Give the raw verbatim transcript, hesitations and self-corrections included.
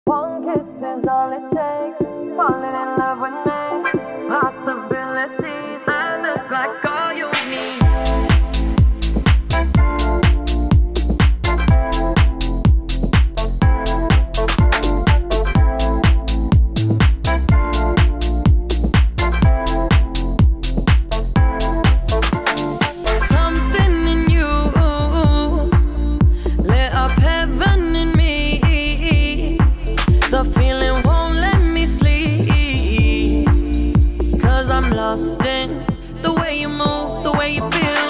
One kiss is all it takes. Falling in love with me. Possibilities. I look like all you need. Something in you lit up heaven in me. The feeling won't let me sleep, 'cause I'm lost in the way you move, the way you feel.